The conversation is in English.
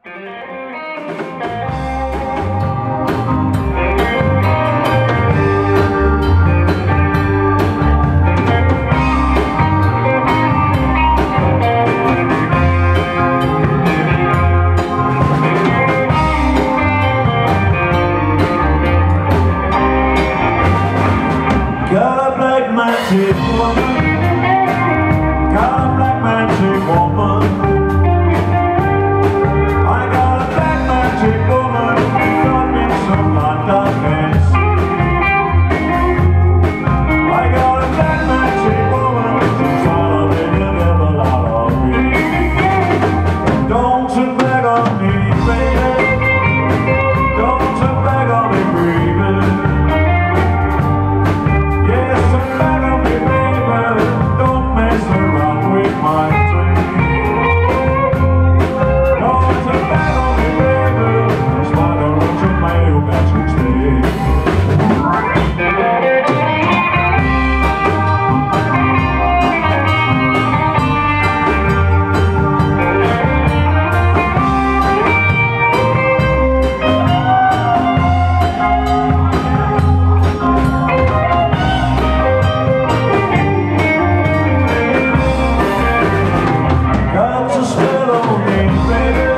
Got a black magic woman, got a black magic woman. I got a black magic woman, got me some light darkness. I got a black magic woman, trying to make the devil out of me. Don't you beg on me, baby, don't you beg on me, baby. Got to spell on me, baby.